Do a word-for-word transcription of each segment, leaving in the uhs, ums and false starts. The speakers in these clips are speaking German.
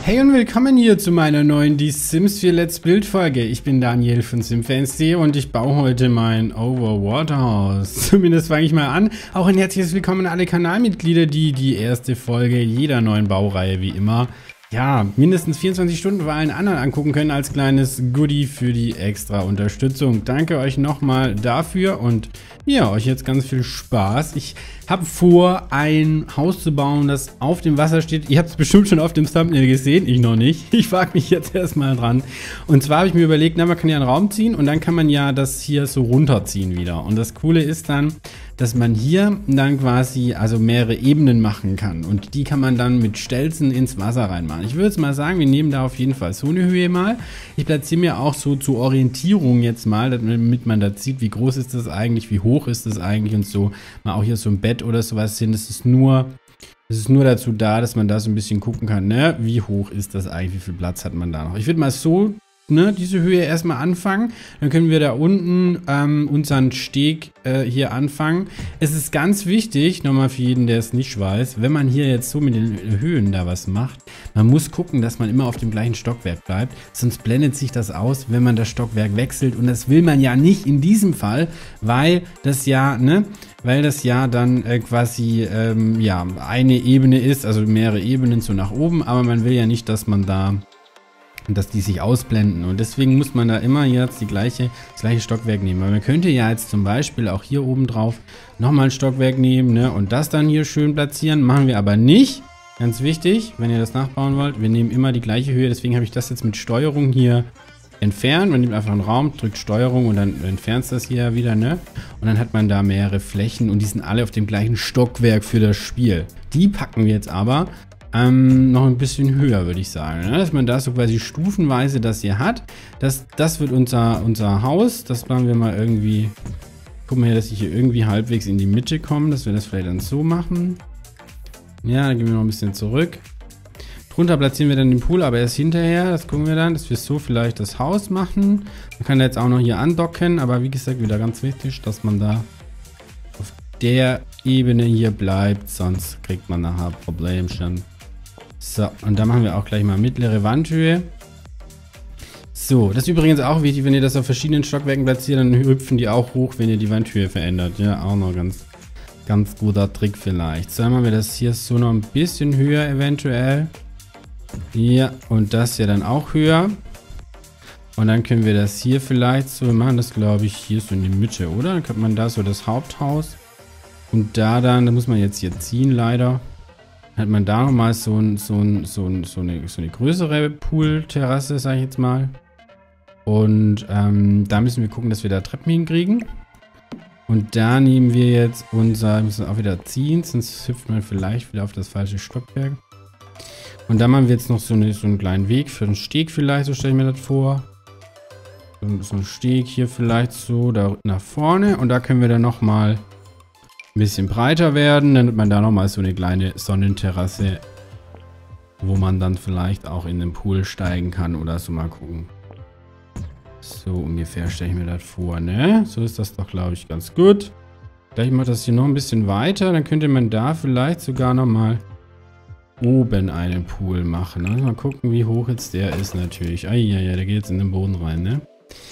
Hey und willkommen hier zu meiner neuen Die Sims vier Let's Build Folge. Ich bin Daniel von Simfans punkt de und ich baue heute mein Overwater-Haus. Zumindest fange ich mal an. Auch ein herzliches Willkommen an alle Kanalmitglieder, die die erste Folge jeder neuen Baureihe wie immer, ja, mindestens vierundzwanzig Stunden bei allen anderen angucken können als kleines Goodie für die extra Unterstützung. Danke euch nochmal dafür und ja, euch jetzt ganz viel Spaß. Ich habe vor, ein Haus zu bauen, das auf dem Wasser steht. Ihr habt es bestimmt schon auf dem Thumbnail gesehen, ich noch nicht. Ich wage mich jetzt erstmal dran. Und zwar habe ich mir überlegt, na, man kann ja einen Raum ziehen und dann kann man ja das hier so runterziehen wieder. Und das Coole ist dann, dass man hier dann quasi also mehrere Ebenen machen kann. Und die kann man dann mit Stelzen ins Wasser reinmachen. Ich würde jetzt mal sagen, wir nehmen da auf jeden Fall so eine Höhe mal. Ich platziere mir auch so zur Orientierung jetzt mal, damit man da sieht, wie groß ist das eigentlich, wie hoch ist das eigentlich und so. Mal auch hier so ein Bett oder sowas hin. Das ist nur, das ist nur dazu da, dass man da so ein bisschen gucken kann, ne? Wie hoch ist das eigentlich, wie viel Platz hat man da noch. Ich würde mal so, ne, diese Höhe erstmal anfangen. Dann können wir da unten ähm, unseren Steg äh, hier anfangen. Es ist ganz wichtig, nochmal für jeden, der es nicht weiß, wenn man hier jetzt so mit den Höhen da was macht, man muss gucken, dass man immer auf dem gleichen Stockwerk bleibt, sonst blendet sich das aus, wenn man das Stockwerk wechselt und das will man ja nicht in diesem Fall, weil das ja, ne, weil das ja dann äh, quasi, ähm, ja, eine Ebene ist, also mehrere Ebenen so nach oben, aber man will ja nicht, dass man da dass die sich ausblenden und deswegen muss man da immer jetzt die gleiche, das gleiche Stockwerk nehmen. Weil man könnte ja jetzt zum Beispiel auch hier oben drauf nochmal ein Stockwerk nehmen, ne, und das dann hier schön platzieren. Machen wir aber nicht. Ganz wichtig, wenn ihr das nachbauen wollt, wir nehmen immer die gleiche Höhe. Deswegen habe ich das jetzt mit Steuerung hier entfernt. Man nimmt einfach einen Raum, drückt Steuerung und dann entfernt das hier wieder, ne? Und dann hat man da mehrere Flächen und die sind alle auf dem gleichen Stockwerk für das Spiel. Die packen wir jetzt aber Ähm, noch ein bisschen höher, würde ich sagen, ne? Dass man da so quasi stufenweise das hier hat. Das, das wird unser, unser Haus. Das machen wir mal irgendwie. Gucken wir hier, dass ich hier irgendwie halbwegs in die Mitte komme, dass wir das vielleicht dann so machen. Ja, dann gehen wir noch ein bisschen zurück. Drunter platzieren wir dann den Pool, aber erst hinterher. Das gucken wir dann, dass wir so vielleicht das Haus machen. Man kann jetzt auch noch hier andocken, aber wie gesagt, wieder ganz wichtig, dass man da auf der Ebene hier bleibt, sonst kriegt man nachher Problemchen. So, und da machen wir auch gleich mal mittlere Wandhöhe. So, das ist übrigens auch wichtig, wenn ihr das auf verschiedenen Stockwerken platziert, dann hüpfen die auch hoch, wenn ihr die Wandhöhe verändert. Ja, auch noch ganz, ganz guter Trick vielleicht. So, dann machen wir das hier so noch ein bisschen höher eventuell. Ja, und das ja dann auch höher. Und dann können wir das hier vielleicht so, wir machen das glaube ich hier so in die Mitte, oder? Dann könnte man da so das Haupthaus. Und da dann, da muss man jetzt hier ziehen leider. Hat man da nochmal so, ein, so, ein, so, ein, so, eine, so eine größere Pool-Terrasse, sage ich jetzt mal. Und ähm, da müssen wir gucken, dass wir da Treppen hinkriegen. Und da nehmen wir jetzt unser, müssen wir auch wieder ziehen, sonst hüpft man vielleicht wieder auf das falsche Stockwerk. Und da machen wir jetzt noch so, eine, so einen kleinen Weg für einen Steg vielleicht, so stelle ich mir das vor. So, so ein Steg hier vielleicht so da nach vorne. Und da können wir dann nochmal ein bisschen breiter werden, dann hat man da nochmal so eine kleine Sonnenterrasse, wo man dann vielleicht auch in den Pool steigen kann oder so, mal gucken. So ungefähr stelle ich mir das vor, ne? So ist das doch, glaube ich, ganz gut. Gleich mache ich das hier noch ein bisschen weiter, dann könnte man da vielleicht sogar nochmal oben einen Pool machen. Also mal gucken, wie hoch jetzt der ist natürlich. Ah ja, ja, der geht jetzt in den Boden rein, ne?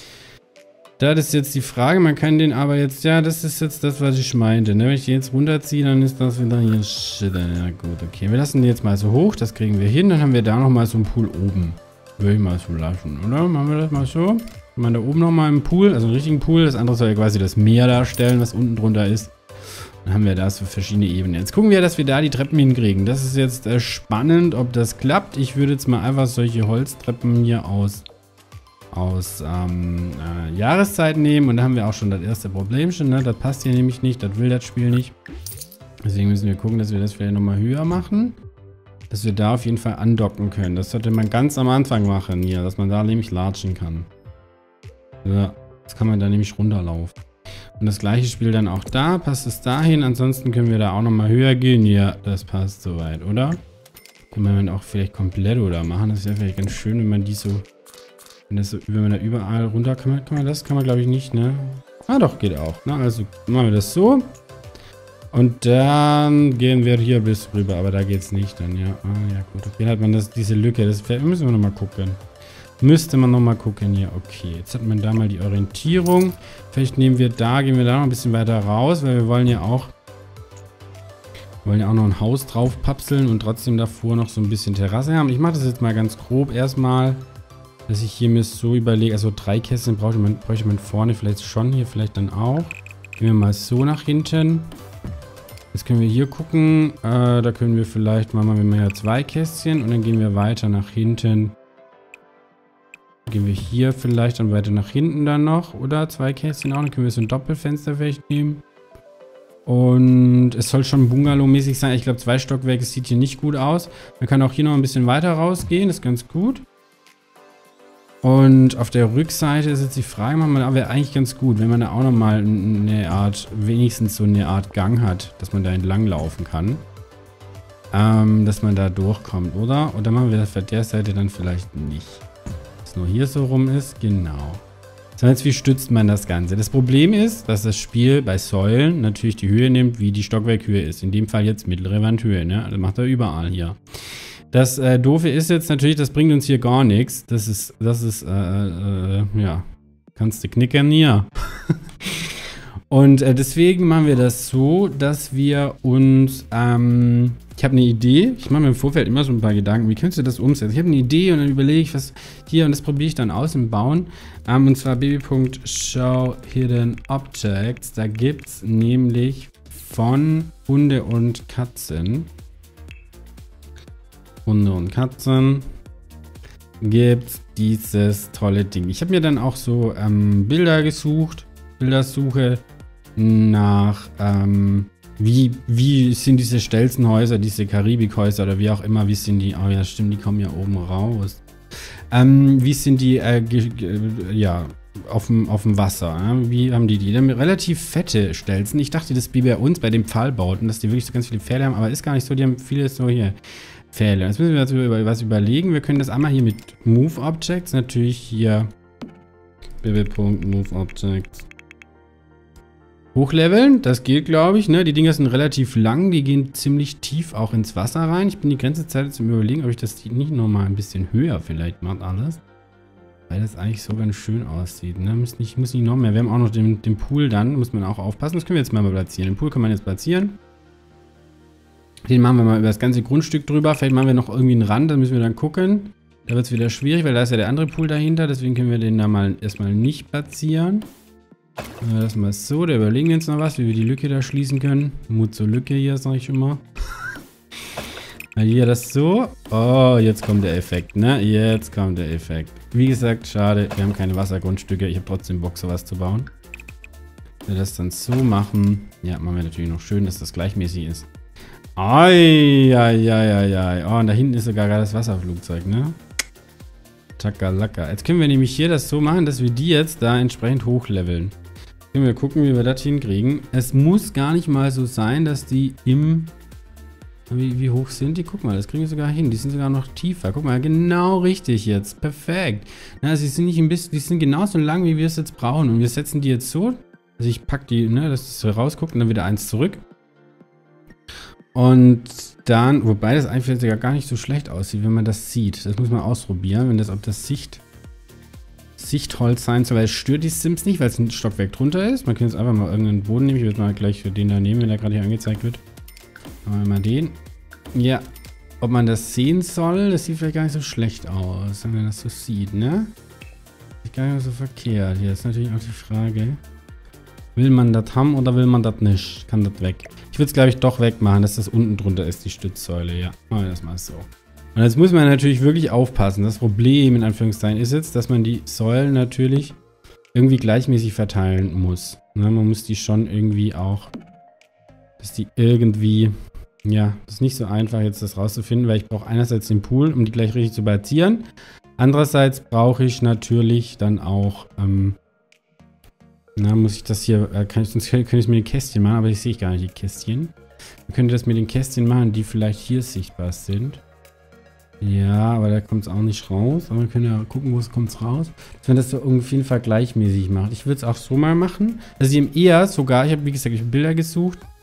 Das ist jetzt die Frage, man kann den aber jetzt, ja, das ist jetzt das, was ich meinte, ne? Wenn ich den jetzt runterziehe, dann ist das wieder hier shit. Ja gut, okay, wir lassen den jetzt mal so hoch, das kriegen wir hin, dann haben wir da nochmal so einen Pool oben. Würde ich mal so lassen, oder? Machen wir das mal so. Machen wir da oben nochmal einen Pool, also einen richtigen Pool, das andere soll ja quasi das Meer darstellen, was unten drunter ist. Dann haben wir da so verschiedene Ebenen. Jetzt gucken wir, dass wir da die Treppen hinkriegen. Das ist jetzt äh, spannend, ob das klappt. Ich würde jetzt mal einfach solche Holztreppen hier aus aus ähm, äh, Jahreszeit nehmen und da haben wir auch schon das erste Problemchen, ne? Das passt hier nämlich nicht, das will das Spiel nicht. Deswegen müssen wir gucken, dass wir das vielleicht nochmal höher machen, dass wir da auf jeden Fall andocken können. Das sollte man ganz am Anfang machen hier, dass man da nämlich latschen kann. Ja, das kann man da nämlich runterlaufen. Und das gleiche Spiel dann auch da, passt es dahin, ansonsten können wir da auch nochmal höher gehen. Ja, das passt soweit, oder? Können wir auch vielleicht komplett oder machen, das wäre vielleicht ganz schön, wenn man die so Wenn, das, wenn man da überall runter kann, man, kann man das, kann man glaube ich nicht, ne? Ah doch, geht auch. Ne? Also machen wir das so. Und dann gehen wir hier bis rüber, aber da geht's nicht dann, ja. Ah, ja gut, okay, hat man das, diese Lücke, das müssen wir nochmal gucken. Müsste man nochmal gucken hier, okay. Jetzt hat man da mal die Orientierung. Vielleicht nehmen wir da, gehen wir da noch ein bisschen weiter raus, weil wir wollen ja auch, wollen ja auch noch ein Haus drauf papseln und trotzdem davor noch so ein bisschen Terrasse haben. Ich mache das jetzt mal ganz grob erstmal, dass ich hier mir so überlege, also drei Kästen bräuchte man, bräuchte man vorne vielleicht schon, hier vielleicht dann auch. Gehen wir mal so nach hinten. Jetzt können wir hier gucken. Äh, da können wir vielleicht, machen wir mal hier zwei Kästchen und dann gehen wir weiter nach hinten. Gehen wir hier vielleicht dann weiter nach hinten dann noch. Oder zwei Kästchen auch. Dann können wir so ein Doppelfenster vielleicht nehmen. Und es soll schon Bungalow-mäßig sein. Ich glaube, zwei Stockwerke sieht hier nicht gut aus. Man kann auch hier noch ein bisschen weiter rausgehen. Das ist ganz gut. Und auf der Rückseite ist jetzt die Frage, man wäre eigentlich ganz gut, wenn man da auch nochmal eine Art, wenigstens so eine Art Gang hat, dass man da entlang laufen kann. Ähm, dass man da durchkommt, oder? Oder machen wir das auf der Seite dann vielleicht nicht. Dass nur hier so rum ist, genau. So, jetzt wie stützt man das Ganze? Das Problem ist, dass das Spiel bei Säulen natürlich die Höhe nimmt, wie die Stockwerkhöhe ist. In dem Fall jetzt mittlere Wandhöhe, ne? Das macht er überall hier. Das äh, Doofe ist jetzt natürlich, das bringt uns hier gar nichts. Das ist, das ist, äh, äh, ja, kannst du knickern hier. Und äh, deswegen machen wir das so, dass wir uns, ähm, ich habe eine Idee. Ich mache mir im Vorfeld immer so ein paar Gedanken, wie könntest du das umsetzen? Ich habe eine Idee und dann überlege ich, was hier, und das probiere ich dann aus im Bauen. Ähm, und zwar baby.show hidden objects. Da gibt es nämlich von Hunde und Katzen. Hunde und Katzen gibt dieses tolle Ding. Ich habe mir dann auch so ähm, Bilder gesucht, Bildersuche nach, ähm, wie, wie sind diese Stelzenhäuser, diese Karibikhäuser oder wie auch immer, wie sind die, oh ja stimmt, die kommen ja oben raus. Ähm, wie sind die, äh, ja, auf dem, auf dem Wasser, ja? Wie haben die die? Die haben relativ fette Stelzen. Ich dachte, das ist wie bei uns, bei den Pfahlbauten, dass die wirklich so ganz viele Pfähle haben, aber ist gar nicht so, die haben viele so hier Pfähle. Jetzt müssen wir uns über was überlegen. Wir können das einmal hier mit Move Objects, natürlich hier bb.move Objects hochleveln. Das geht, glaube ich, ne? Die Dinger sind relativ lang, die gehen ziemlich tief auch ins Wasser rein. Ich bin die ganze Zeit zum Überlegen, ob ich das nicht nochmal ein bisschen höher vielleicht mache alles. Weil das eigentlich so ganz schön aussieht, ne? Muss nicht, muss nicht noch mehr. Wir haben auch noch den, den Pool dann, muss man auch aufpassen. Das können wir jetzt mal platzieren. Den Pool kann man jetzt platzieren. Den machen wir mal über das ganze Grundstück drüber. Vielleicht machen wir noch irgendwie einen Rand, dann müssen wir dann gucken. Da wird es wieder schwierig, weil da ist ja der andere Pool dahinter. Deswegen können wir den da mal erstmal nicht platzieren. Machen wir das mal so. Da überlegen wir uns noch was, wie wir die Lücke da schließen können. Mut zur Lücke hier, sag ich immer. Weil hier das so. Oh, jetzt kommt der Effekt, ne? Jetzt kommt der Effekt. Wie gesagt, schade, wir haben keine Wassergrundstücke. Ich habe trotzdem Bock, sowas zu bauen. Wenn wir das dann so machen. Ja, machen wir natürlich noch schön, dass das gleichmäßig ist. Eieieiei. Oh, und da hinten ist sogar gerade das Wasserflugzeug, ne? Takalaka. Jetzt können wir nämlich hier das so machen, dass wir die jetzt da entsprechend hochleveln. Können wir gucken, wie wir das hinkriegen. Es muss gar nicht mal so sein, dass die im... Wie, wie hoch sind die? Guck mal, das kriegen wir sogar hin. Die sind sogar noch tiefer. Guck mal, genau richtig jetzt. Perfekt. Na, sie sind nicht ein bisschen... Die sind genauso lang, wie wir es jetzt brauchen. Und wir setzen die jetzt so. Also ich packe die, ne, dass es so rausguckt und dann wieder eins zurück. Und dann, wobei das eigentlich sogar gar nicht so schlecht aussieht, wenn man das sieht. Das muss man ausprobieren, wenn das, ob das Sicht, Sichtholz sein soll, weil es stört die Sims nicht, weil es ein Stockwerk drunter ist. Man kann jetzt einfach mal irgendeinen Boden nehmen. Ich würde mal gleich für den da nehmen, wenn der gerade hier angezeigt wird. Machen wir mal den. Ja, ob man das sehen soll, das sieht vielleicht gar nicht so schlecht aus, wenn man das so sieht, ne? Sieht gar nicht so verkehrt. Hier ist natürlich auch die Frage, will man das haben oder will man das nicht? Kann das weg? Ich würde es, glaube ich, doch wegmachen, dass das unten drunter ist, die Stützsäule. Ja, machen wir das mal so. Und jetzt muss man natürlich wirklich aufpassen. Das Problem, in Anführungszeichen, ist jetzt, dass man die Säulen natürlich irgendwie gleichmäßig verteilen muss. Ne, man muss die schon irgendwie auch, dass die irgendwie, ja, das ist nicht so einfach jetzt das rauszufinden, weil ich brauche einerseits den Pool, um die gleich richtig zu platzieren. Andererseits brauche ich natürlich dann auch, ähm, na, muss ich das hier, äh, kann ich, sonst könnte ich es mit den Kästchen machen, aber ich sehe gar nicht die Kästchen. Wir können das mit den Kästchen machen, die vielleicht hier sichtbar sind. Ja, aber da kommt es auch nicht raus. Aber wir können ja gucken, wo es kommt raus. Dass man das so auf jeden Fall gleichmäßig macht. Ich würde es auch so mal machen. Also im eher sogar, ich habe wie gesagt, ich habe Bilder gesucht.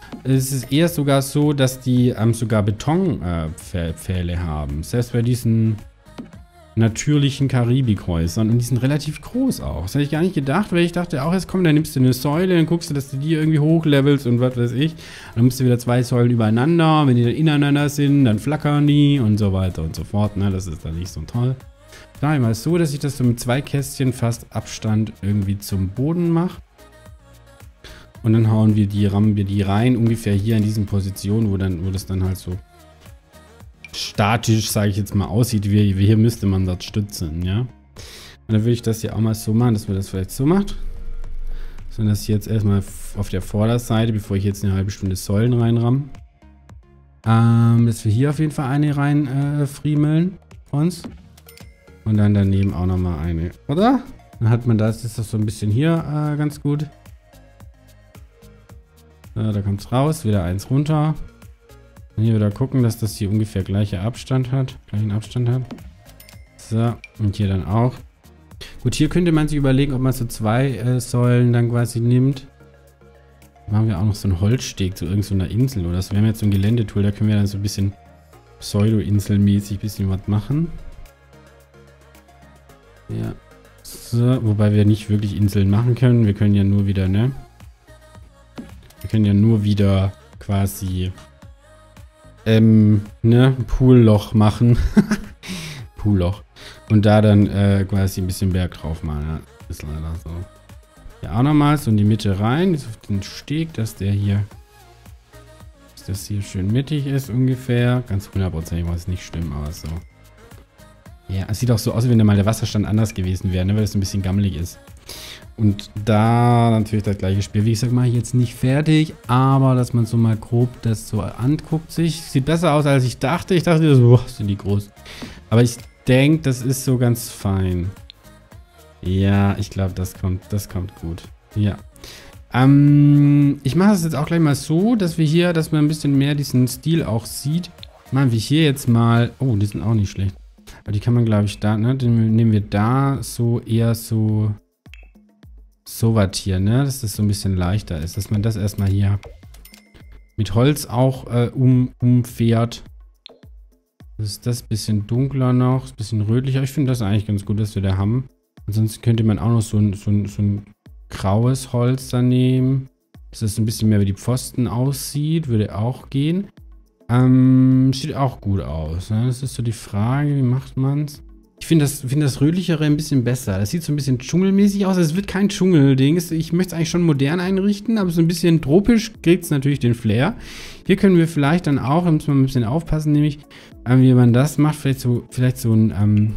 Es ist eher sogar so, dass die ähm, sogar Betonpfähle äh, haben. Selbst bei diesen natürlichen Karibikhäusern. Und die sind relativ groß auch. Das hätte ich gar nicht gedacht, weil ich dachte auch, jetzt komm, dann nimmst du eine Säule, dann guckst du, dass du die irgendwie hochlevelst und was weiß ich. Dann musst du wieder zwei Säulen übereinander. Wenn die dann ineinander sind, dann flackern die und so weiter und so fort. Ne? Das ist dann nicht so toll. Da immer so, dass ich das so mit zwei Kästchen fast Abstand irgendwie zum Boden mache. Und dann hauen wir die, rammen wir die rein, ungefähr hier in diesen Positionen, wo dann, wo das dann halt so statisch, sage ich jetzt mal, aussieht, wie, wie hier müsste man das stützen, ja. Und dann würde ich das hier auch mal so machen, dass wir das vielleicht so macht. So, dass hier jetzt erstmal auf der Vorderseite, bevor ich jetzt eine halbe Stunde Säulen reinramme, ähm, dass wir hier auf jeden Fall eine rein äh, friemeln uns. Und dann daneben auch nochmal eine, oder? Dann hat man das, ist das so ein bisschen hier äh, ganz gut. So, da kommt es raus, wieder eins runter. Und hier wieder gucken, dass das hier ungefähr gleiche Abstand hat. Gleichen Abstand hat. So, und hier dann auch. Gut, hier könnte man sich überlegen, ob man so zwei äh, Säulen dann quasi nimmt. Dann machen wir auch noch so einen Holzsteg zu irgendeiner Insel oder so. Wir haben jetzt so ein Geländetool, da können wir dann so ein bisschen Pseudo-Inselmäßig ein bisschen was machen. Ja. So, wobei wir nicht wirklich Inseln machen können. Wir können ja nur wieder, ne? Wir können ja nur wieder quasi ähm, ne, Poolloch machen. Poolloch. Und da dann äh, quasi ein bisschen Berg drauf machen. Ja, ist leider so. Ja, auch nochmal so in die Mitte rein. Auf den Steg, dass der hier, dass das hier schön mittig ist ungefähr. Ganz hundertprozentig muss es nicht stimmen, aber so. Ja, es sieht auch so aus, wie wenn da mal der Wasserstand anders gewesen wäre, ne, weil es so ein bisschen gammelig ist. Und da natürlich das gleiche Spiel. Wie gesagt, mache ich jetzt nicht fertig, aber dass man so mal grob das so anguckt sich. Sieht besser aus, als ich dachte. Ich dachte so, boah, sind die groß. Aber ich denke, das ist so ganz fein. Ja, ich glaube, das kommt, das kommt gut. Ja. Ähm, ich mache es jetzt auch gleich mal so, dass wir hier, dass man ein bisschen mehr diesen Stil auch sieht. Machen wir hier jetzt mal, oh, die sind auch nicht schlecht. Aber die kann man, glaube ich, da, ne, den nehmen wir da so eher so so was hier, ne, dass das so ein bisschen leichter ist, dass man das erstmal hier mit Holz auch äh, um, umfährt. Das ist das bisschen dunkler noch, ein bisschen rötlicher. Ich finde das eigentlich ganz gut, dass wir da haben. Ansonsten könnte man auch noch so ein, so ein, so ein graues Holz da nehmen, dass das ein bisschen mehr wie die Pfosten aussieht, würde auch gehen. Ähm, sieht auch gut aus. Ne? Das ist so die Frage, wie macht man es? Ich finde das, find das Rötlichere ein bisschen besser. Das sieht so ein bisschen dschungelmäßig aus. Es wird kein Dschungelding. Ich möchte es eigentlich schon modern einrichten, aber so ein bisschen tropisch kriegt es natürlich den Flair. Hier können wir vielleicht dann auch, da muss man ein bisschen aufpassen, nämlich, ähm, wie man das macht, vielleicht so, vielleicht so ein, ähm,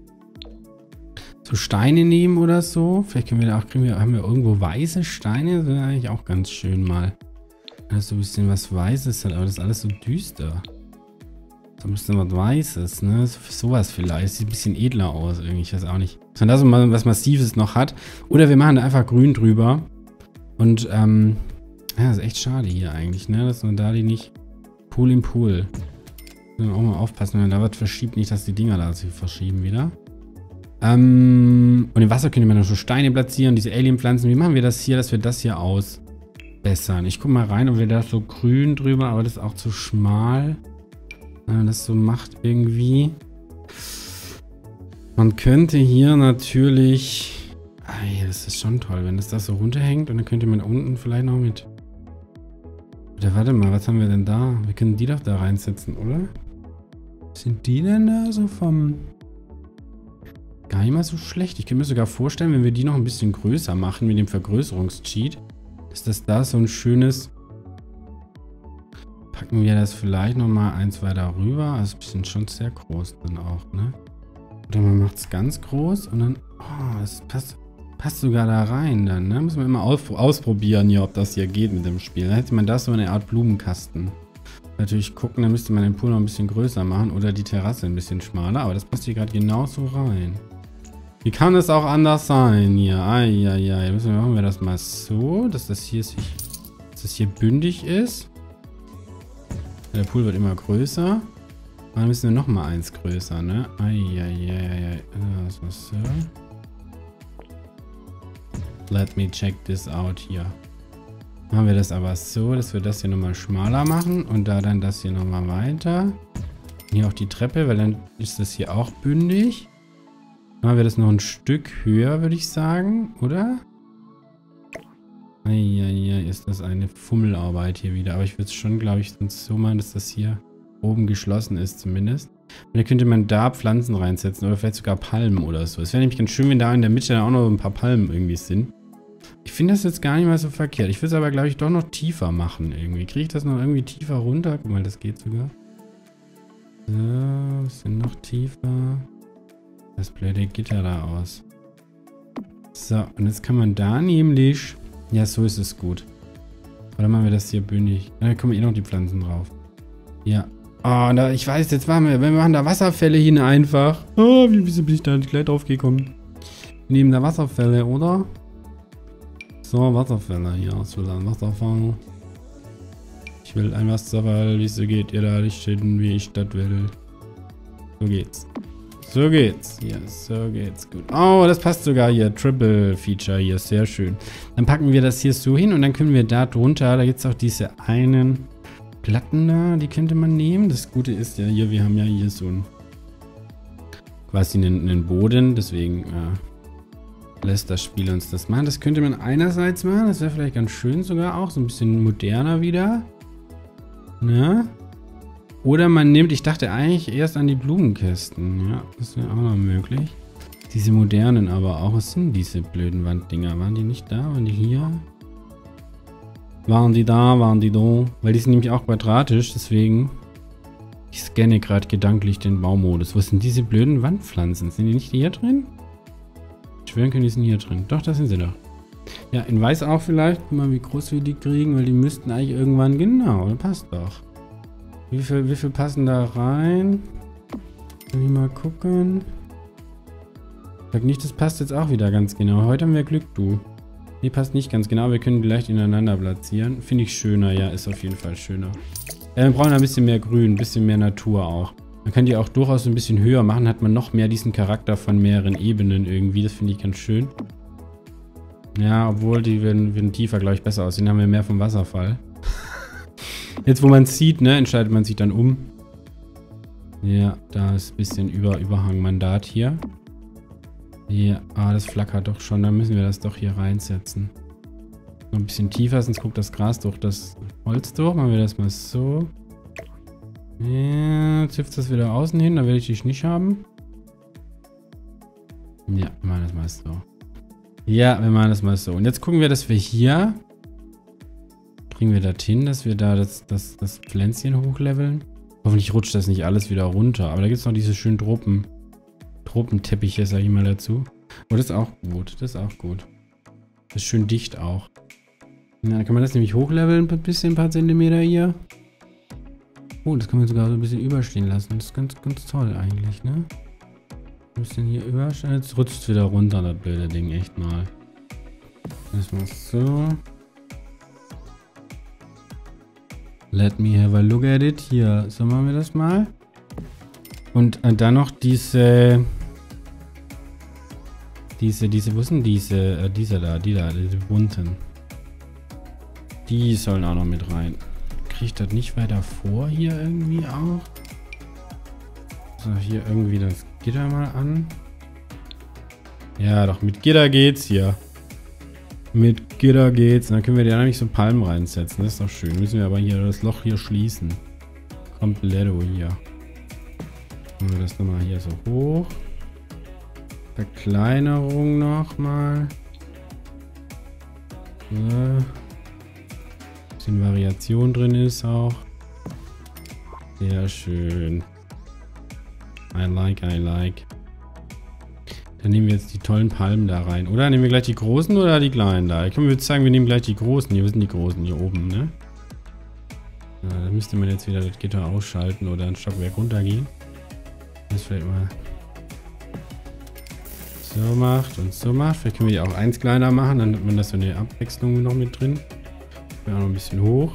so Steine nehmen oder so. Vielleicht können wir da auch, kriegen wir, haben wir irgendwo weiße Steine. Das wäre eigentlich auch ganz schön mal. Da ist so ein bisschen was Weißes hat, aber das ist alles so düster. Da müsste was Weißes, ne? Für sowas vielleicht. Sieht ein bisschen edler aus irgendwie, ich weiß auch nicht. Dass man da so mal was Massives noch hat. Oder wir machen da einfach grün drüber. Und, ähm, ja, das ist echt schade hier eigentlich, ne? Dass man da die nicht Pool im Pool. Müssen wir auch mal aufpassen, wenn man da was verschiebt, nicht, dass die Dinger da sich verschieben wieder. Ähm, und im Wasser können wir noch so Steine platzieren, diese Alien-Pflanzen. Wie machen wir das hier, dass wir das hier ausbessern? Ich gucke mal rein, ob wir da so grün drüber, aber das ist auch zu schmal. Das so macht irgendwie. Man könnte hier natürlich. Ay, das ist schon toll, wenn das da so runterhängt. Und dann könnte man unten vielleicht noch mit. Oder warte mal, was haben wir denn da? Wir können die doch da reinsetzen, oder? Sind die denn da so vom. Gar nicht mal so schlecht. Ich kann mir sogar vorstellen, wenn wir die noch ein bisschen größer machen mit dem Vergrößerungscheat, dass das da so ein schönes. Packen wir das vielleicht nochmal eins weiter rüber. Also ein bisschen schon sehr groß dann auch, ne? Oder man macht es ganz groß und dann, oh, das passt, passt sogar da rein dann, ne? Müssen wir immer aus, ausprobieren hier, ob das hier geht mit dem Spiel. Dann hätte man das so eine Art Blumenkasten. Natürlich gucken, dann müsste man den Pool noch ein bisschen größer machen oder die Terrasse ein bisschen schmaler, aber das passt hier gerade genauso rein. Wie kann es auch anders sein hier? Eieiei. Müssen wir, machen wir das mal so, dass das hier sich, dass das hier bündig ist. Der Pool wird immer größer. Und dann müssen wir noch mal eins größer, ne? Eieiei. Das ist so. Let me check this out hier. Machen wir das aber so, dass wir das hier nochmal schmaler machen und da dann das hier nochmal weiter. Hier auch die Treppe, weil dann ist das hier auch bündig. Machen wir das noch ein Stück höher, würde ich sagen, oder? Eieiei, ist das eine Fummelarbeit hier wieder. Aber ich würde es schon, glaube ich, sonst so machen, dass das hier oben geschlossen ist zumindest. Und dann könnte man da Pflanzen reinsetzen oder vielleicht sogar Palmen oder so. Es wäre nämlich ganz schön, wenn da in der Mitte dann auch noch ein paar Palmen irgendwie sind. Ich finde das jetzt gar nicht mal so verkehrt. Ich will es aber, glaube ich, doch noch tiefer machen irgendwie. Kriege ich das noch irgendwie tiefer runter? Guck mal, das geht sogar. So, ein bisschen noch tiefer. Das blöde Gitter da aus. So, und jetzt kann man da nämlich... Ja, so ist es gut. Oder machen wir das hier bündig? Da kommen eh noch die Pflanzen drauf. Ja. Oh, und da, ich weiß, jetzt machen wir, wir machen da Wasserfälle hin einfach. Oh, wieso bin ich da nicht gleich drauf gekommen? Wir nehmen da Wasserfälle, oder? So, Wasserfälle hier. Was will ein Wasserfall? Ich will ein Wasserfall. Wieso geht ihr da nicht hin, wie ich das will? So geht's. So geht's. Hier, so geht's. Gut. Oh, das passt sogar hier. Triple Feature hier. Sehr schön. Dann packen wir das hier so hin und dann können wir da drunter, da gibt's auch diese einen Platten da, die könnte man nehmen. Das Gute ist ja hier, wir haben ja hier so ein quasi einen, einen Boden, deswegen äh, lässt das Spiel uns das machen. Das könnte man einerseits machen, das wäre vielleicht ganz schön sogar auch, so ein bisschen moderner wieder. Ne? Oder man nimmt, ich dachte eigentlich erst an die Blumenkästen. Ja, das wäre auch noch möglich. Diese modernen aber auch. Was sind diese blöden Wanddinger? Waren die nicht da? Waren die hier? Waren die da? Waren die da? Weil die sind nämlich auch quadratisch, deswegen... Ich scanne gerade gedanklich den Baumodus. Was sind diese blöden Wandpflanzen? Sind die nicht hier drin? Schwören können, die sind hier drin. Doch, da sind sie doch. Ja, in Weiß auch vielleicht. Guck mal, wie groß wir die kriegen, weil die müssten eigentlich irgendwann... Genau, das passt doch. Wie viel, wie viel passen da rein? Kann ich mal gucken. Ich sag nicht, das passt jetzt auch wieder ganz genau. Heute haben wir Glück, du. Nee, passt nicht ganz genau. Wir können die leicht ineinander platzieren. Finde ich schöner. Ja, ist auf jeden Fall schöner. Ja, wir brauchen ein bisschen mehr Grün, ein bisschen mehr Natur auch. Man kann die auch durchaus ein bisschen höher machen. Hat man noch mehr diesen Charakter von mehreren Ebenen irgendwie. Das finde ich ganz schön. Ja, obwohl die werden, werden tiefer, glaube ich, besser aussehen. Haben wir mehr vom Wasserfall. Jetzt, wo man es sieht, ne, entscheidet man sich dann um. Ja, da ist ein bisschen Über Überhangmandat hier. Ja, ah, das flackert doch schon. Dann müssen wir das doch hier reinsetzen. Noch ein bisschen tiefer, sonst guckt das Gras durch das Holz durch. Machen wir das mal so. Ja, jetzt hüpft das wieder außen hin. Da werde ich dich nicht haben. Ja, wir machen das mal so. Ja, wir machen das mal so. Und jetzt gucken wir, dass wir hier... Kriegen wir das hin, dass wir da das, das, das Pflänzchen hochleveln? Hoffentlich rutscht das nicht alles wieder runter. Aber da gibt es noch diese schönen Tropen, Tropenteppiche, sag ich mal dazu. Oh, das ist auch gut. Das ist auch gut. Das ist schön dicht auch. Ja, dann kann man das nämlich hochleveln, ein bisschen, ein paar Zentimeter hier. Oh, das kann man sogar so ein bisschen überstehen lassen. Das ist ganz, ganz toll eigentlich, ne? Ein bisschen hier überstehen. Jetzt rutscht es wieder runter, das blöde Ding, echt mal. Das mal so. Let me have a look at it. Hier, so machen wir das mal. Und äh, dann noch diese... Diese, diese, wo sind diese, äh, diese da, die da, diese bunten. Die sollen auch noch mit rein. Kriege ich das nicht weiter vor hier irgendwie auch? So, hier irgendwie das Gitter mal an. Ja, doch, mit Gitter geht's hier. Mit Gitter geht's. Und dann können wir da nämlich so Palmen reinsetzen. Das ist doch schön. Müssen wir aber hier das Loch hier schließen. Kompletto hier. Machen wir das nochmal hier so hoch. Verkleinerung nochmal. So. Bisschen Variation drin ist auch. Sehr schön. I like, I like. Dann nehmen wir jetzt die tollen Palmen da rein. Oder nehmen wir gleich die großen oder die kleinen da? Ich würde sagen, wir nehmen gleich die großen. Hier sind die großen hier oben, ne? Ja, da müsste man jetzt wieder das Gitter ausschalten oder ein Stockwerk runtergehen. Das vielleicht mal so macht und so macht. Vielleicht können wir die auch eins kleiner machen. Dann hat man das so eine Abwechslung noch mit drin. Ja, noch ein bisschen hoch.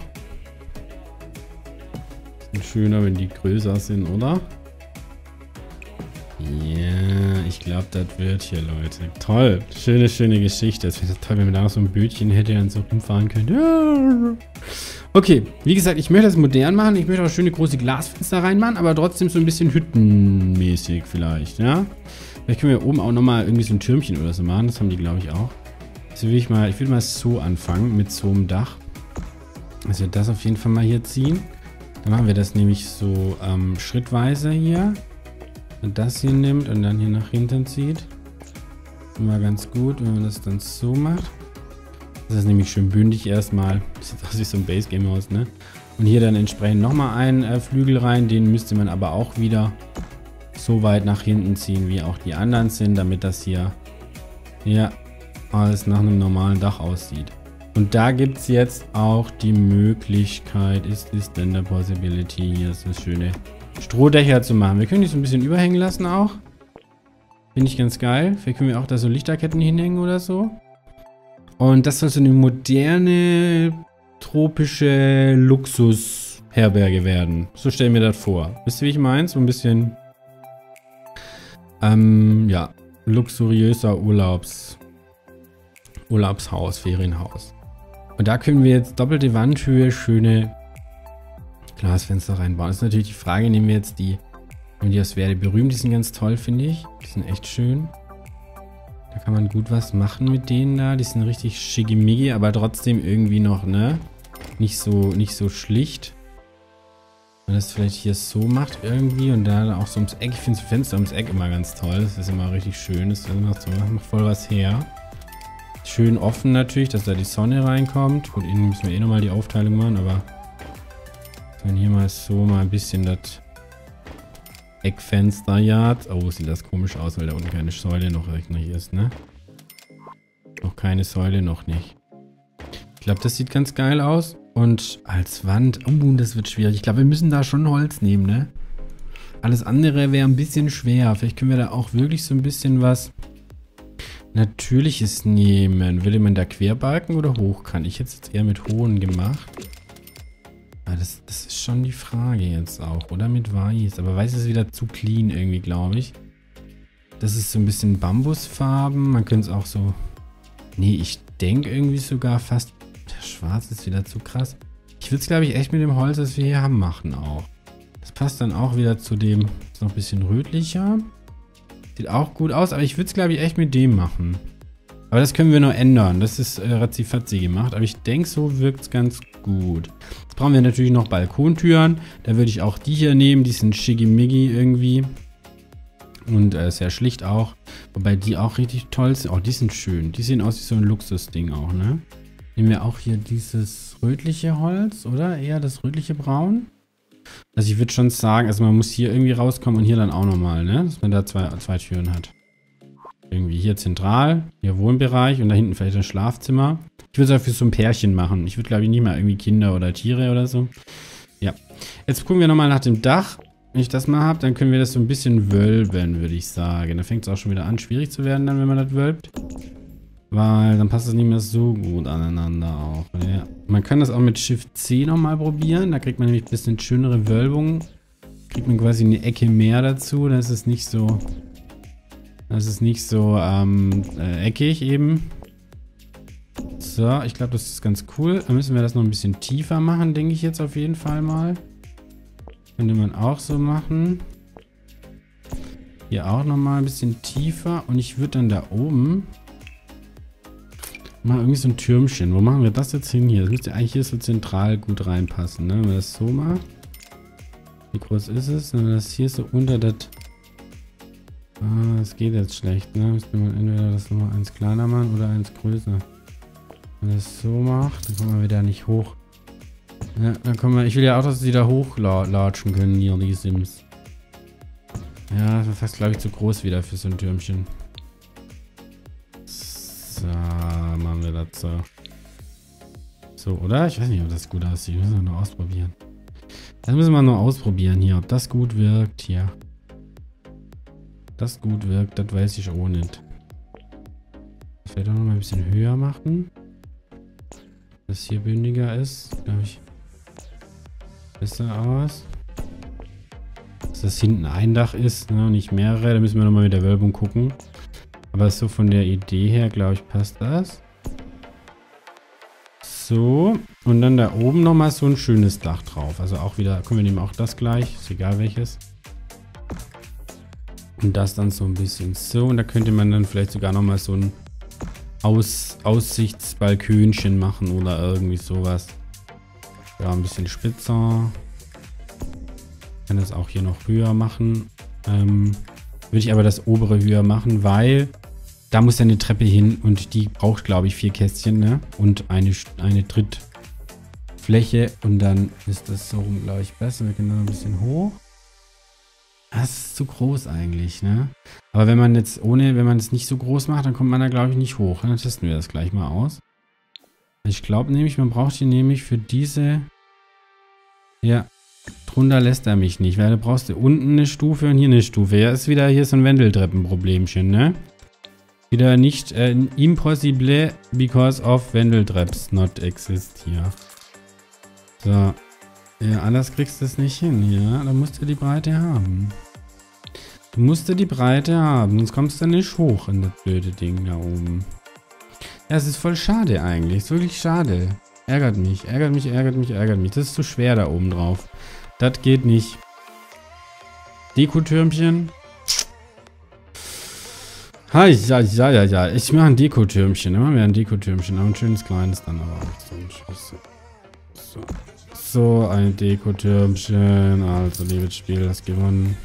Ist schöner, wenn die größer sind, oder? Ja, ich glaube, das wird hier, Leute. Toll. Schöne, schöne Geschichte. Es wäre toll, wenn man da noch so ein Bötchen hätte und so rumfahren könnte. Okay, wie gesagt, ich möchte das modern machen. Ich möchte auch schöne große Glasfenster reinmachen, aber trotzdem so ein bisschen hüttenmäßig vielleicht, ja? Vielleicht können wir oben auch nochmal irgendwie so ein Türmchen oder so machen. Das haben die, glaube ich, auch. Also will ich mal, ich will mal so anfangen mit so einem Dach. Also wir das auf jeden Fall mal hier ziehen. Dann machen wir das nämlich so ähm, schrittweise hier. Und das hier nimmt und dann hier nach hinten zieht. Immer ganz gut, wenn man das dann so macht. Das ist nämlich schön bündig erstmal. Sieht aus wie so ein Base-Game-Haus, ne? Und hier dann entsprechend nochmal einen äh, Flügel rein. Den müsste man aber auch wieder so weit nach hinten ziehen, wie auch die anderen sind, damit das hier ja, alles nach einem normalen Dach aussieht. Und da gibt es jetzt auch die Möglichkeit, ist this denn der Possibility, hier so schöne Strohdächer zu machen. Wir können die so ein bisschen überhängen lassen auch. Finde ich ganz geil. Vielleicht können wir auch da so Lichterketten hinhängen oder so. Und das soll so eine moderne, tropische Luxusherberge werden. So stellen wir das vor. Wisst ihr, wie ich meine? So ein bisschen, ähm, ja, luxuriöser Urlaubs, Urlaubshaus, Ferienhaus. Und da können wir jetzt doppelte Wandhöhe, schöne Glasfenster reinbauen. Das ist natürlich die Frage, nehmen wir jetzt die, nehmen die aus Werde berühmt, die sind ganz toll, finde ich. Die sind echt schön. Da kann man gut was machen mit denen da. Die sind richtig schickimicki, aber trotzdem irgendwie noch, ne? Nicht so, nicht so schlicht. Wenn man das vielleicht hier so macht irgendwie und da auch so ums Eck. Ich finde das Fenster ums Eck immer ganz toll. Das ist immer richtig schön. Das macht so, macht voll was her. Schön offen natürlich, dass da die Sonne reinkommt. Gut, innen müssen wir eh nochmal die Aufteilung machen, aber dann hier mal so mal ein bisschen das Eckfenster, ja. Oh, sieht das komisch aus, weil da unten keine Säule noch nicht ist, ne? Noch keine Säule, noch nicht. Ich glaube, das sieht ganz geil aus. Und als Wand, oh, das wird schwierig. Ich glaube, wir müssen da schon Holz nehmen, ne? Alles andere wäre ein bisschen schwer. Vielleicht können wir da auch wirklich so ein bisschen was Natürliches nehmen. Würde man da Querbalken oder hochkant? Ich hätte es jetzt eher mit hohen gemacht. Aber das, das ist schon die Frage jetzt auch. Oder mit Weiß. Aber Weiß ist wieder zu clean irgendwie, glaube ich. Das ist so ein bisschen Bambusfarben. Man könnte es auch so... Nee, ich denke irgendwie sogar fast... Der Schwarz ist wieder zu krass. Ich würde es, glaube ich, echt mit dem Holz, das wir hier haben, machen auch. Das passt dann auch wieder zu dem... Ist noch ein bisschen rötlicher. Sieht auch gut aus, aber ich würde es, glaube ich, echt mit dem machen. Aber das können wir noch ändern. Das ist äh, ratzifatzi gemacht. Aber ich denke, so wirkt es ganz gut. Jetzt brauchen wir natürlich noch Balkontüren. Da würde ich auch die hier nehmen. Die sind schickimicki irgendwie. Und äh, sehr schlicht auch. Wobei die auch richtig toll sind. Oh, die sind schön. Die sehen aus wie so ein Luxusding auch, ne? Nehmen wir auch hier dieses rötliche Holz, oder? Eher das rötliche Braun. Also ich würde schon sagen, also man muss hier irgendwie rauskommen und hier dann auch nochmal, ne? Dass man da zwei, zwei Türen hat. Irgendwie hier zentral, hier Wohnbereich und da hinten vielleicht ein Schlafzimmer. Ich würde es auch für so ein Pärchen machen. Ich würde, glaube ich, nicht mal irgendwie Kinder oder Tiere oder so. Ja. Jetzt gucken wir nochmal nach dem Dach. Wenn ich das mal habe, dann können wir das so ein bisschen wölben, würde ich sagen. Da fängt es auch schon wieder an, schwierig zu werden, dann, wenn man das wölbt. Weil dann passt es nicht mehr so gut aneinander auch. Ja. Man kann das auch mit Shift C nochmal probieren. Da kriegt man nämlich ein bisschen schönere Wölbung. Kriegt man quasi eine Ecke mehr dazu. Da ist es nicht so... Das ist nicht so ähm, äh, eckig eben. So, ich glaube, das ist ganz cool. Dann müssen wir das noch ein bisschen tiefer machen, denke ich jetzt auf jeden Fall mal. Könnte man auch so machen. Hier auch nochmal ein bisschen tiefer. Und ich würde dann da oben mal irgendwie so ein Türmchen. Wo machen wir das jetzt hin hier? Das müsste eigentlich hier so zentral gut reinpassen, ne? Wenn man das so macht. Wie groß ist es? Wenn man das hier so unter das... Ah, das geht jetzt schlecht, ne? Müsste man entweder das nochmal eins kleiner machen oder eins größer. Wenn man das so macht, dann kommen wir wieder nicht hoch. Ja, dann kommen wir... Ich will ja auch, dass sie da hochlatschen können hier, die Sims. Ja, das war fast, glaube ich, zu groß wieder für so ein Türmchen. So, machen wir das so. So, oder? Ich weiß nicht, ob das gut aussieht. Das müssen wir nur ausprobieren. Das müssen wir nur ausprobieren hier, ob das gut wirkt hier. Das gut wirkt, das weiß ich auch nicht. Vielleicht auch noch mal ein bisschen höher machen. Dass hier bündiger ist, glaube ich. Besser aus. So, dass hinten ein Dach ist, ne, nicht mehrere. Da müssen wir nochmal mit der Wölbung gucken. Aber so von der Idee her, glaube ich, passt das. So. Und dann da oben nochmal so ein schönes Dach drauf. Also auch wieder, können wir nehmen auch das gleich. Ist egal welches. Und das dann so ein bisschen so. Und da könnte man dann vielleicht sogar nochmal so ein Aus Aussichtsbalkönchen machen oder irgendwie sowas. Ja, ein bisschen spitzer. Ich kann das auch hier noch höher machen. Ähm, würde ich aber das obere höher machen, weil da muss dann eine Treppe hin und die braucht, glaube ich, vier Kästchen, ne? Und eine, eine Trittfläche und dann ist das so, glaube ich, besser. Wir können da ein bisschen hoch. Das ist zu groß eigentlich, ne? Aber wenn man jetzt ohne, wenn man es nicht so groß macht, dann kommt man da, glaube ich, nicht hoch. Dann testen wir das gleich mal aus. Ich glaube nämlich, man braucht hier nämlich für diese... Ja, drunter lässt er mich nicht, weil du brauchst unten eine Stufe und hier eine Stufe. Ja, ist wieder hier so ein Wendeltreppenproblemchen, ne? Wieder nicht äh, impossible because of Wendeltraps not exist hier. So. Ja, anders kriegst du es nicht hin, ja? Da musst du die Breite haben. Du musst die Breite haben, sonst kommst du nicht hoch in das blöde Ding da oben. Ja, es ist voll schade eigentlich. Ist wirklich schade. Ärgert mich, ärgert mich, ärgert mich, ärgert mich. Das ist zu schwer da oben drauf. Das geht nicht. Dekotürmchen. Hi, ja, ja, ja, ja. Ich mache ein Dekotürmchen. Immer mehr ein Dekotürmchen. Aber ein schönes kleines dann aber auch. So, so. So, ein Dekotürmchen. Also, liebes Spiel, das gewonnen.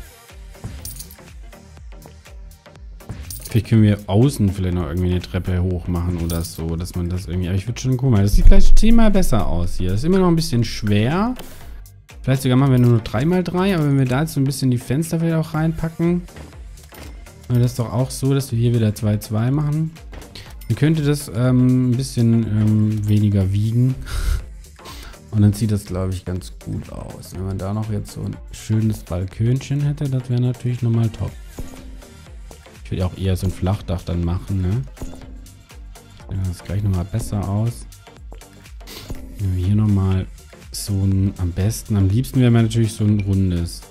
Vielleicht können wir außen vielleicht noch irgendwie eine Treppe hoch machen oder so, dass man das irgendwie... Aber ich würde schon gucken, das sieht gleich zehnmal besser aus hier. Das ist immer noch ein bisschen schwer. Vielleicht sogar machen wir nur drei mal drei, aber wenn wir da jetzt so ein bisschen die Fenster vielleicht auch reinpacken, dann wäre das doch auch so, dass wir hier wieder zwei zwei machen. Dann könnte das ähm, ein bisschen ähm, weniger wiegen. Und dann sieht das, glaube ich, ganz gut aus. Wenn man da noch jetzt so ein schönes Balkönchen hätte, das wäre natürlich nochmal top. Ich würde auch eher so ein Flachdach dann machen, ne? Dann sieht das gleich nochmal besser aus. Wenn wir hier nochmal so ein, am besten, am liebsten wäre mir natürlich so ein rundes.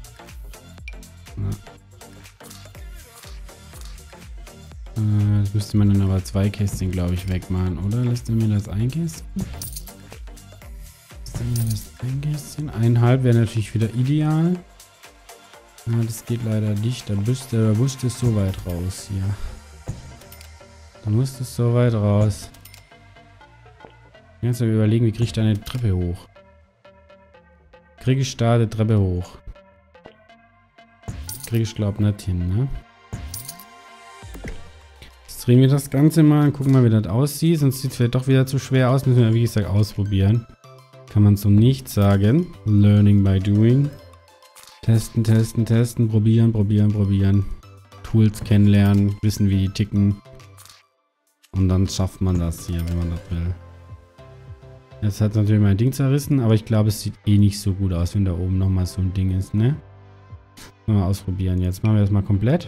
Ja. Äh, das müsste man dann aber zwei Kästchen, glaube ich, wegmachen, oder? Lässt er mir das ein Kästchen? Lässt er mir das ein Kästchen? Eineinhalb wäre natürlich wieder ideal. Ja, das geht leider nicht. Da bist du, da musst du so weit raus hier. Da musst du so weit raus. Jetzt mal überlegen, wie kriege ich da eine Treppe hoch? Kriege ich da eine Treppe hoch? Kriege ich, glaube ich, nicht hin, ne? Jetzt drehen wir das Ganze mal und gucken mal, wie das aussieht. Sonst sieht es vielleicht doch wieder zu schwer aus. Müssen wir, wie gesagt, ausprobieren. Kann man so nicht sagen. Learning by doing. Testen, testen, testen, probieren, probieren, probieren. Tools kennenlernen, wissen, wie die ticken. Und dann schafft man das hier, wenn man das will. Jetzt hat natürlich mein Ding zerrissen, aber ich glaube, es sieht eh nicht so gut aus, wenn da oben nochmal so ein Ding ist, ne? Mal ausprobieren. Jetzt machen wir das mal komplett.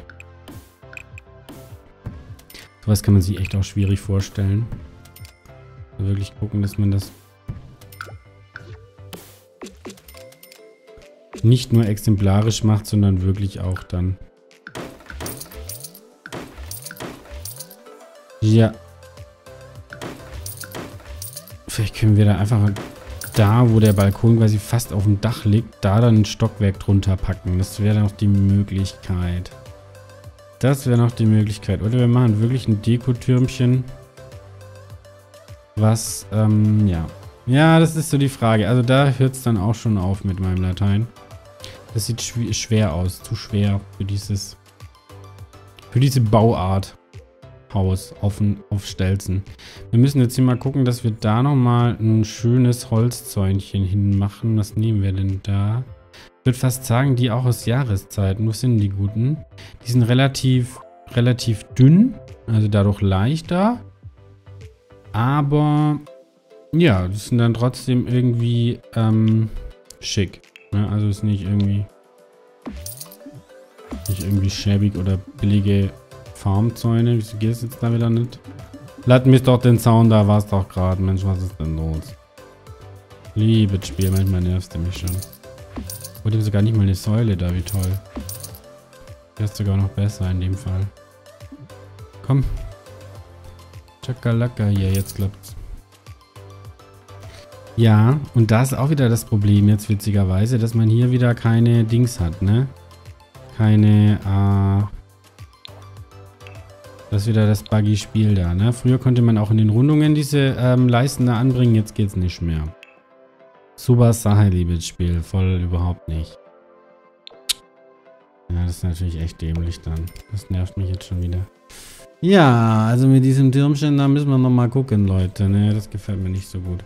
Sowas kann man sich echt auch schwierig vorstellen. Also wirklich gucken, dass man das nicht nur exemplarisch macht, sondern wirklich auch dann. Ja. Vielleicht können wir da einfach da, wo der Balkon quasi fast auf dem Dach liegt, da dann ein Stockwerk drunter packen. Das wäre noch die Möglichkeit. Das wäre noch die Möglichkeit. Oder wir machen wirklich ein Dekotürmchen. Was, ähm, ja. Ja, das ist so die Frage. Also da hört es dann auch schon auf mit meinem Latein. Das sieht schw schwer aus. Zu schwer für dieses, für diese Bauart. Haus auf, auf Stelzen. Wir müssen jetzt hier mal gucken, dass wir da nochmal ein schönes Holzzäunchen hinmachen. Was nehmen wir denn da? Ich würde fast sagen, die auch aus Jahreszeiten. Wo sind die guten? Die sind relativ, relativ dünn. Also dadurch leichter. Aber ja, das sind dann trotzdem irgendwie ähm, schick. Ja, also ist nicht irgendwie nicht irgendwie schäbig oder billige Farmzäune. Wieso geht es jetzt da wieder nicht? Lass mich doch den Zaun da, war es doch gerade. Mensch, was ist denn los? Liebes Spiel, manchmal nervst du mich schon. Oh, die haben sogar nicht mal eine Säule da, wie toll. Das ist sogar noch besser in dem Fall. Komm. Chakalaka hier, jetzt klappt's. Ja, und da ist auch wieder das Problem jetzt witzigerweise, dass man hier wieder keine Dings hat, ne? Keine, äh... Das ist wieder das Buggy-Spiel da, ne? Früher konnte man auch in den Rundungen diese ähm, Leisten da anbringen, jetzt geht's nicht mehr. Super Sache, liebes Spiel. Voll überhaupt nicht. Ja, das ist natürlich echt dämlich dann. Das nervt mich jetzt schon wieder. Ja, also mit diesem Türmchen, da müssen wir nochmal gucken, Leute, ne? Das gefällt mir nicht so gut.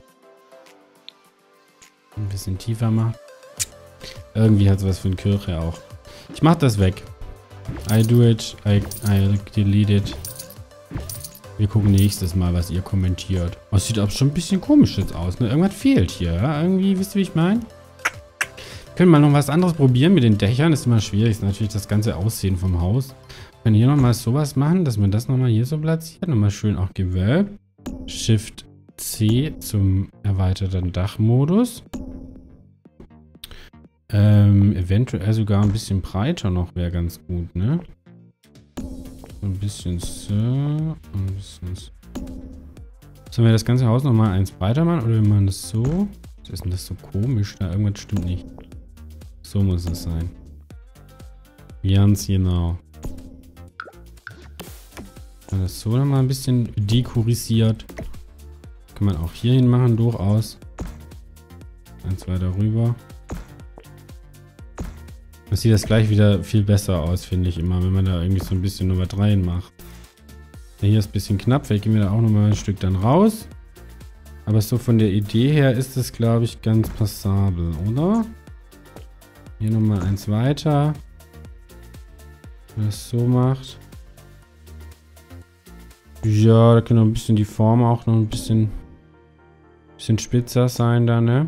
Ein bisschen tiefer machen. Irgendwie hat es was von Kirche auch. Ich mach das weg. I do it. I, I delete it. Wir gucken nächstes Mal, was ihr kommentiert. Oh, das sieht aber schon ein bisschen komisch jetzt aus, ne? Irgendwas fehlt hier, ja? Irgendwie, wisst ihr, wie ich meine? Können wir mal noch was anderes probieren mit den Dächern. Das ist immer schwierig. Das ist natürlich das ganze Aussehen vom Haus. Wir können hier nochmal sowas machen, dass man das nochmal hier so platziert. Nochmal schön auch gewölbt. Shift C zum erweiterten Dachmodus. Ähm, eventuell sogar ein bisschen breiter noch wäre ganz gut, ne? So ein bisschen so. Ein bisschen so. Sollen wir das ganze Haus nochmal eins breiter machen? Oder wir machen das so? Was ist denn das so komisch? Da irgendwas stimmt nicht. So muss es sein. Ganz genau. Wenn das so nochmal ein bisschen dekorisiert. Kann man auch hier hin machen, durchaus. Eins weiter rüber. Da sieht das gleich wieder viel besser aus, finde ich immer, wenn man da irgendwie so ein bisschen Nummer drei macht. Ja, hier ist ein bisschen knapp, vielleicht gehen wir da auch nochmal ein Stück dann raus. Aber so von der Idee her ist das, glaube ich, ganz passabel, oder? Hier nochmal eins weiter. Wenn man das so macht. Ja, da kann noch ein bisschen die Form auch noch ein bisschen, bisschen spitzer sein da, ne?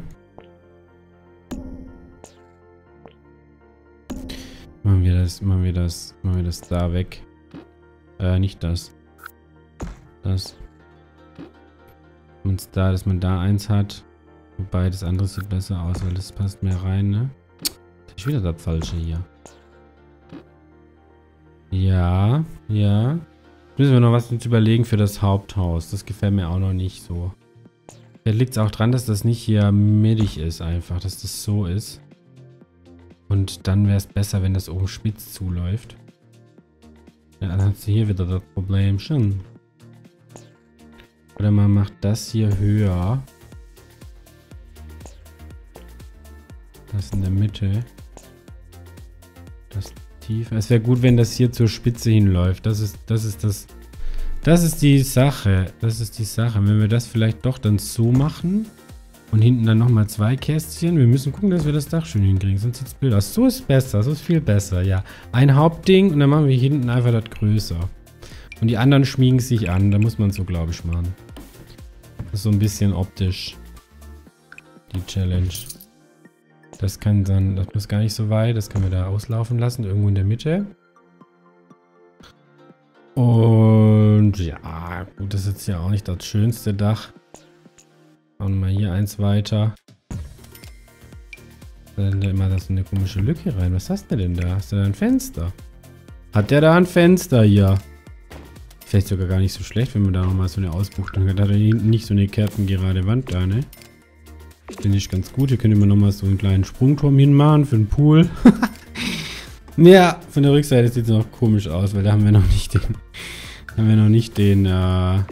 Machen wir das, machen wir das, machen wir das da weg. Äh, nicht das. Das. Und da, dass man da eins hat. Wobei das andere sieht besser aus, weil das passt mehr rein, ne? Das ist wieder das Falsche hier. Ja, ja. Müssen wir noch was uns überlegen für das Haupthaus. Das gefällt mir auch noch nicht so. Vielleicht liegt es auch dran, dass das nicht hier mittig ist einfach, dass das so ist. Und dann wäre es besser, wenn das oben spitz zuläuft. Ja, dann hast du hier wieder das Problem schon. Oder man macht das hier höher. Das in der Mitte. Das tiefer. Es wäre gut, wenn das hier zur Spitze hinläuft. Das ist, das ist das. Das ist die Sache. Das ist die Sache. Wenn wir das vielleicht doch dann so machen. Und hinten dann nochmal zwei Kästchen. Wir müssen gucken, dass wir das Dach schön hinkriegen. Sonst sieht es blöd aus. So ist besser. So ist viel besser, ja. Ein Hauptding und dann machen wir hinten einfach das größer. Und die anderen schmiegen sich an. Da muss man so, glaube ich, machen. Das ist so ein bisschen optisch. Die Challenge. Das kann dann, das muss gar nicht so weit. Das können wir da auslaufen lassen. Irgendwo in der Mitte. Und ja, gut, das ist jetzt ja auch nicht das schönste Dach. Und mal hier eins weiter. Dann da immer da so eine komische Lücke rein. Was hast du denn da? Hast du da ein Fenster? Hat der da ein Fenster hier? Vielleicht sogar gar nicht so schlecht, wenn man da nochmal so eine Ausbuchtung hat. Hat er hinten nicht so eine kerzengerade Wand da, ne? Finde ich ganz gut. Hier könnte man nochmal so einen kleinen Sprungturm hinmachen für den Pool. Ja, von der Rückseite sieht es noch komisch aus, weil da haben wir noch nicht den... haben wir noch nicht den, äh...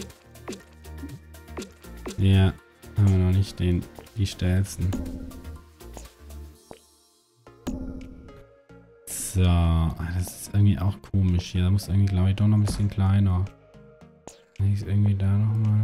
ja... haben wir noch nicht den, die steilsten. So, das ist irgendwie auch komisch hier. Da muss irgendwie, glaube ich, doch noch ein bisschen kleiner. Ist irgendwie da nochmal.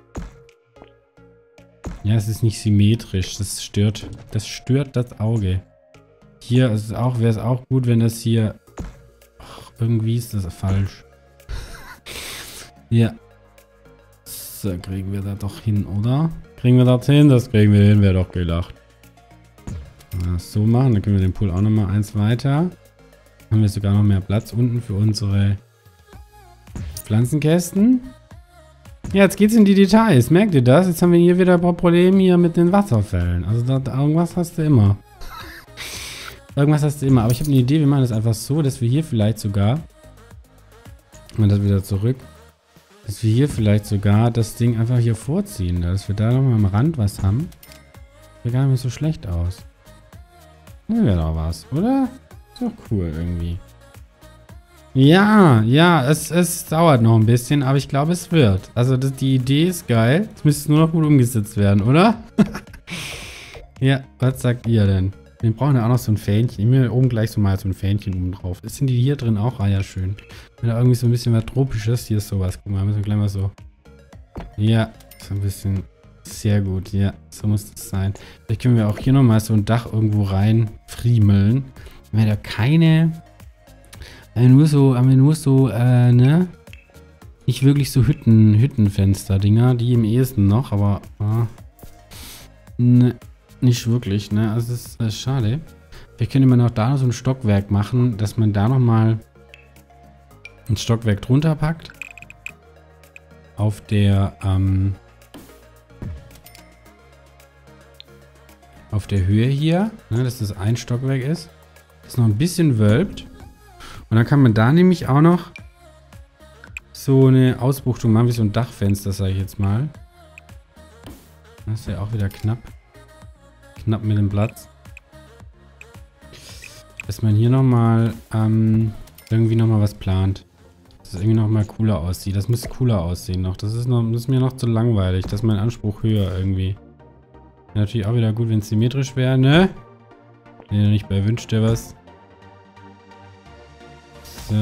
Ja, es ist nicht symmetrisch. Das stört, das stört das Auge. Hier ist auch, wäre es auch gut, wenn das hier. Ach, irgendwie ist das falsch. Ja. So, kriegen wir da doch hin, oder? Kriegen wir das hin? Das kriegen wir hin, wäre doch gelacht. Ja, so machen, dann können wir den Pool auch nochmal eins weiter. Haben wir sogar noch mehr Platz unten für unsere Pflanzenkästen. Ja, jetzt geht's in die Details. Merkt ihr das? Jetzt haben wir hier wieder ein paar Probleme hier mit den Wasserfällen. Also da, irgendwas hast du immer. Irgendwas hast du immer. Aber ich habe eine Idee, wir machen das einfach so, dass wir hier vielleicht sogar... Und das wieder zurück. Dass wir hier vielleicht sogar das Ding einfach hier vorziehen. Dass wir da nochmal am Rand was haben. Sieht gar nicht mehr so schlecht aus. Das wäre doch was, oder? Ist doch cool irgendwie. Ja, ja, es, es dauert noch ein bisschen, aber ich glaube, es wird. Also das, die Idee ist geil. Es müsste nur noch gut umgesetzt werden, oder? Ja, was sagt ihr denn? Wir brauchen ja auch noch so ein Fähnchen. Ich nehme oben gleich so mal so ein Fähnchen oben drauf. Sind die hier drin auch? Ah ja, schön. Wenn da irgendwie so ein bisschen was Tropisches. Hier ist sowas. Guck mal, müssen wir gleich mal so. Ja, so ein bisschen. Sehr gut, ja. So muss das sein. Vielleicht können wir auch hier nochmal so ein Dach irgendwo rein friemeln. Wenn wir da keine... Haben wir nur so, haben wir nur so, äh, ne? Nicht wirklich so Hütten, Hüttenfenster-Dinger. Die im ehesten noch, aber... Ah, ne. Nicht wirklich, ne? Also das ist, das ist schade. Vielleicht könnte man auch da noch so ein Stockwerk machen, dass man da nochmal ein Stockwerk drunter packt. Auf der, ähm, auf der Höhe hier, ne? Dass das ein Stockwerk ist. Das noch ein bisschen wölbt. Und dann kann man da nämlich auch noch so eine Ausbuchtung machen, wie so ein Dachfenster, sage ich jetzt mal. Das ist ja auch wieder knapp. Knapp mit dem Platz. Dass man hier nochmal ähm, irgendwie nochmal was plant. Dass es irgendwie nochmal cooler aussieht. Das müsste cooler aussehen noch. Das ist, noch, das ist mir noch zu langweilig. Das ist mein Anspruch höher irgendwie. Wäre natürlich auch wieder gut, wenn es symmetrisch wäre, ne? Wenn ihr nicht bei wünscht, der was. So.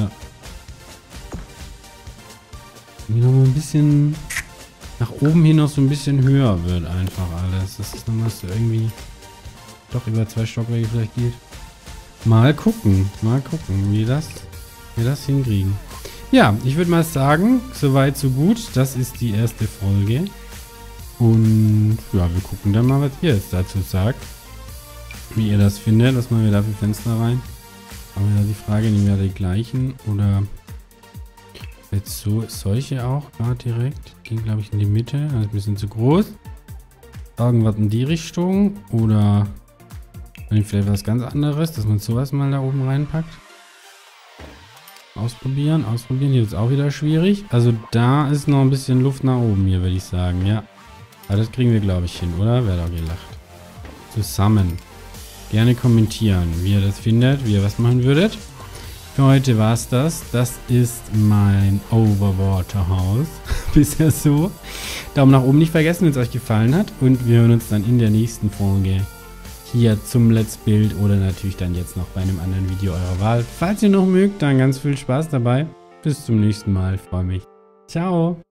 Irgendwie nochmal ein bisschen nach oben hin noch so ein bisschen höher wird einfach alles. Das ist nochmal so irgendwie doch über zwei Stockwerke vielleicht geht. Mal gucken, mal gucken, wie das, wir das hinkriegen. Ja, ich würde mal sagen, soweit so gut. Das ist die erste Folge. Und ja, wir gucken dann mal, was ihr jetzt dazu sagt. Wie ihr das findet. Was machen wir da für Fenster rein? Aber wieder die Frage, nehmen wir die gleichen oder jetzt so solche auch gerade direkt. Gehen glaube ich in die Mitte. Das ist ein bisschen zu groß. Irgendwas in die Richtung oder vielleicht was ganz anderes, dass man sowas mal da oben reinpackt. Ausprobieren, ausprobieren. Hier wird es auch wieder schwierig. Also da ist noch ein bisschen Luft nach oben hier, würde ich sagen. Ja. Aber das kriegen wir, glaube ich, hin, oder? Wäre doch gelacht. Zusammen. Gerne kommentieren, wie ihr das findet, wie ihr was machen würdet. Für heute war es das. Das ist mein Overwater Haus. Bisher so. Daumen nach oben nicht vergessen, wenn es euch gefallen hat. Und wir hören uns dann in der nächsten Folge hier zum Let's Build oder natürlich dann jetzt noch bei einem anderen Video eurer Wahl. Falls ihr noch mögt, dann ganz viel Spaß dabei. Bis zum nächsten Mal. Ich freue mich. Ciao.